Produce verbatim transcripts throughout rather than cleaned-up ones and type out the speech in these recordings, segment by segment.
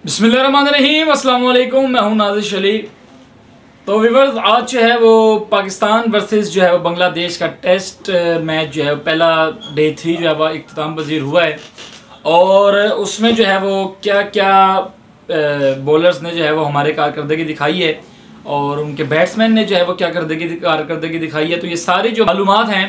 बिस्मिल्लाहिर्रहमानिर्रहीम, अस्सलाम वालेकुम। मैं हूं नाजिश अली। तो व्यूअर्स, आज जो है वो पाकिस्तान वर्सेस जो है वो बांग्लादेश का टेस्ट मैच जो है पहला डे थ्री जो है वह इख्तिताम पजीर हुआ है और उसमें जो है वो क्या क्या बॉलर्स ने जो है वो हमारे कारकर्दगी दिखाई है और उनके बैट्समैन ने जो है वो क्या कारकर्दगी कारकर्दगी दिखाई है। तो ये सारी जो मालूमात हैं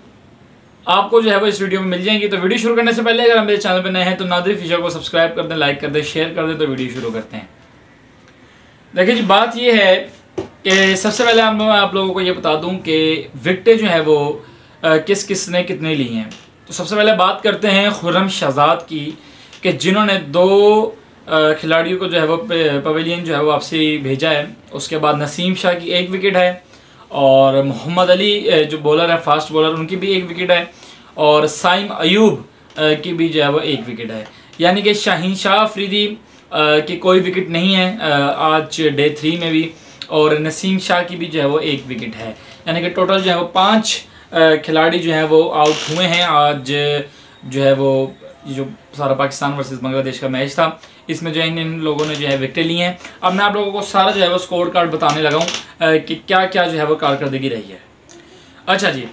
आपको जो है वो इस वीडियो में मिल जाएंगी। तो वीडियो शुरू करने से पहले अगर हम मेरे चैनल पर नए हैं तो नादरी फिशर को सब्सक्राइब कर दें, लाइक कर दें, शेयर कर दें। तो वीडियो शुरू करते हैं। देखिए जी, बात ये है कि सबसे पहले मैं आप लोगों को ये बता दूं कि विकेटें जो है वो आ, किस किस ने कितने ली हैं। तो सबसे पहले बात करते हैं खुर्रम शहजाद की कि जिन्होंने दो खिलाड़ियों को जो है वो पवेलियन जो है वो वापसी भेजा है। उसके बाद नसीम शाह की एक विकेट है और मोहम्मद अली जो बॉलर है, फास्ट बॉलर, उनकी भी एक विकेट है और साइम अयूब की भी जो है वो एक विकेट है। यानी कि शाहीन शाह अफरीदी की कोई विकेट नहीं है आज डे थ्री में भी, और नसीम शाह की भी जो है वो एक विकेट है। यानी कि टोटल जो है वो पाँच खिलाड़ी जो हैं वो आउट हुए हैं आज। जो है वो जो सारा पाकिस्तान वर्सेस बांग्लादेश का मैच था, इसमें जो है इन इन लोगों ने जो है विकेटें ली हैं। अब मैं आप लोगों को सारा जो है वो स्कोर कार्ड बताने लगा हूँ कि क्या क्या जो है वो कारकर्दगी रही है। अच्छा जी,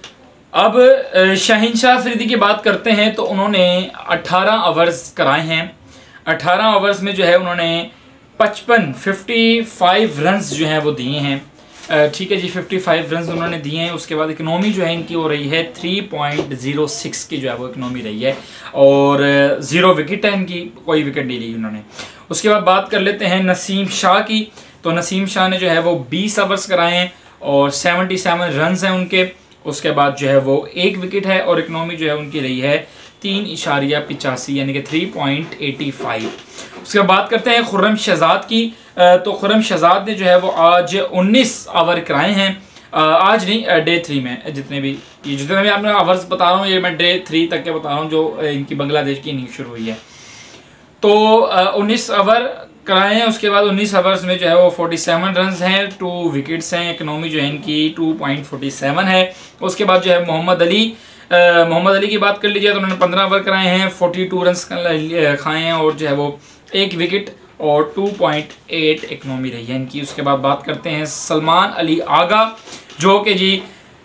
अब शाहीन शाह अफरीदी की बात करते हैं तो उन्होंने अठारह ओवर्स कराए हैं। अठारह ओवर्स में जो है उन्होंने पचपन फिफ्टी फाइव रन्स जो हैं वो दिए हैं। ठीक है जी, पचपन रन्स उन्होंने दिए हैं। उसके बाद इकनॉमी जो है इनकी हो रही है तीन पॉइंट ज़ीरो सिक्स की जो है वो इकनॉमी रही है और ज़ीरो विकेट है इनकी, कोई विकेट नहीं ली उन्होंने। उसके बाद बात कर लेते हैं नसीम शाह की। तो नसीम शाह ने जो है वो बीस ओवर्स कराए हैं और सतहत्तर रन्स हैं उनके। उसके बाद जो है वो एक विकेट है और इकनॉमी जो है उनकी रही है तीन इशारिया पिचासी यानी कि थ्री पॉइंट एटी फाइव। उसके बाद बात करते हैं खुर्रम शहजाद की। तो खुर्रम शहजाद ने जो है वो आज उन्नीस ओवर कराए हैं। आज नहीं, डे थ्री में जितने भी ये जितने भी आपने ओवर्स बता रहा हूँ ये मैं डे थ्री तक के बता रहा हूँ जो इनकी बांग्लादेश की इनिंग शुरू हुई है। तो उन्नीस ओवर कराए हैं। उसके बाद उन्नीस ओवर्स में जो है वो सैंतालीस रन्स हैं, टू विकेट्स हैं, इकनॉमी जो है इनकी टू पॉइंट फोर सेवन है। उसके बाद जो है मोहम्मद अली मोहम्मद अली की बात कर लीजिए तो उन्होंने पंद्रह ओवर कराए हैं, बयालीस रन खाए हैं और जो है वो एक विकेट और दो पॉइंट आठ इकनॉमी रही है इनकी। उसके बाद बात करते हैं सलमान अली आगा, जो कि जी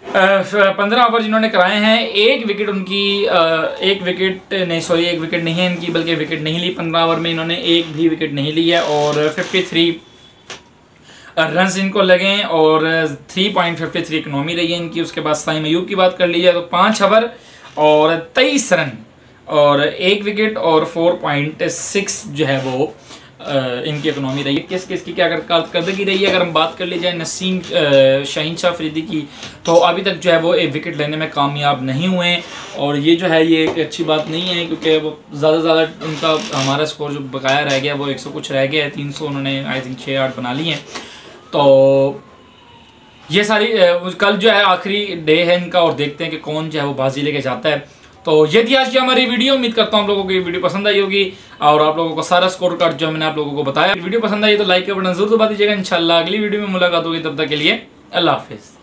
पंद्रह ओवर जिन्होंने कराए हैं, एक विकेट उनकी एक विकेट नहीं सॉरी एक विकेट नहीं है इनकी, बल्कि विकेट नहीं ली। पंद्रह ओवर में इन्होंने एक भी विकेट नहीं ली है और तिरेपन रन्स इनको लगे और तीन पॉइंट फाइव थ्री इकनॉमी रही है इनकी। उसके बाद साइम अयूब की बात कर लीजिए तो पाँच ओवर और तेईस रन और एक विकेट और चार पॉइंट सिक्स जो है वो आ, इनकी इकनॉमी रही है। किस किस की क्या कारकर्दगी रही है अगर हम बात कर ली जाए नसीम शाहीन शाह अफरीदी की, तो अभी तक जो है वो एक विकेट लेने में कामयाब नहीं हुए हैं और ये जो है ये एक अच्छी बात नहीं है क्योंकि वो ज़्यादा से ज़्यादा उनका हमारा स्कोर जो बकाया रह गया वो एक सौ कुछ रह गया है। तीन सौ उन्होंने आई थिंक छः आठ बना ली हैं। तो ये सारी कल जो है आखिरी डे है इनका और देखते हैं कि कौन जो है वो बाजी लेके जाता है। तो ये थी आज की हमारी वीडियो। उम्मीद करता हूँ आप लोगों को ये वीडियो पसंद आई होगी और आप लोगों को सारा स्कोर कार्ड जो मैंने आप लोगों को बताया। वीडियो पसंद आई तो लाइक का बटन जरूर दबा दीजिएगा। इंशाल्लाह अगली वीडियो में मुलाकात होगी, तब तक के लिए अल्लाह हाफिज़।